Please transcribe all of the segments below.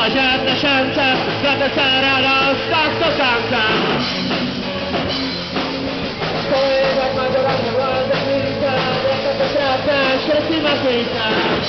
była żadna szansa, żadna stara rozkaz to szansa. Społeczność ma do rana, ładna chwilka, jaka to prawda, środki ma chwilka.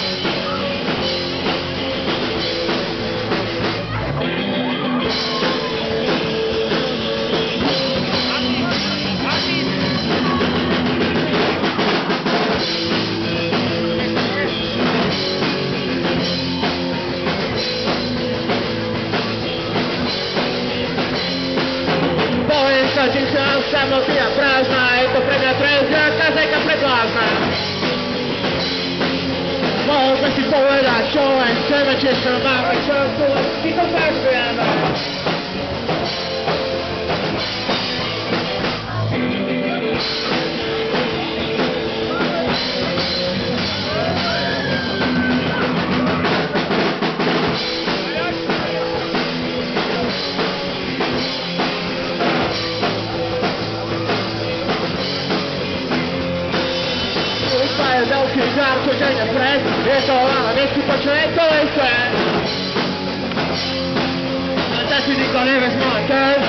Samo pija prazna, eto premija trezga, kazajka predlazna. Možda si povedať, čo len chceme, čiže máme, čo tu len si to zakujeme. Veľký žár, čo ide vpred, je to ale neskutočné, to je sve. A tak si nikto nevezme len ten,